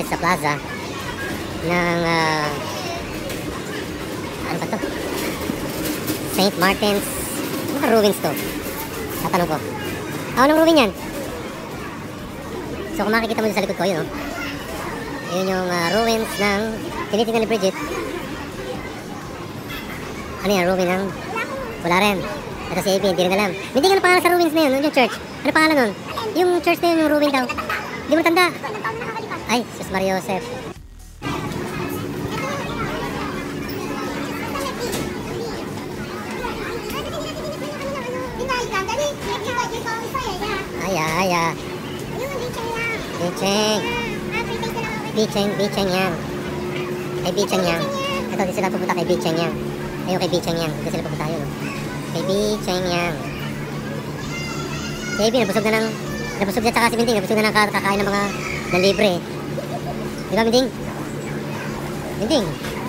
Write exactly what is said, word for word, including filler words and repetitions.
sa plaza ng uh, ano ba to? Saint Martin's. Ano ba ruins to? Tatanong ko. Ah, anong ruin yan? So kung makikita mo dyan sa likod ko, yun o. Yun yung uh, ruins ng tinitingnan ni Bridget. Ano yan? Ruin ng... Wala rin. Ito si A B, hindi rin alam. Hindi nga pangalan sa ruins na yun, yung church. Ano pangalan nun? Yung church na yun, yung ruin daw. Hindi mo tanda. Ay, Sus Maria Joseph. Aya, aya. Bicheng. Bicheng, Bicheng yan. Kay Bicheng yan. Ito, di sila pupunta kay Bicheng yan. Ayun kay Bicheng yan. Di sila pupunta yun. Kay Bicheng yan. Si A B, nabusog na ng... Nabusog niya tsaka si Binding. Nabusog na ng kakain ng mga... ng libre. Di ba, Binding? Binding?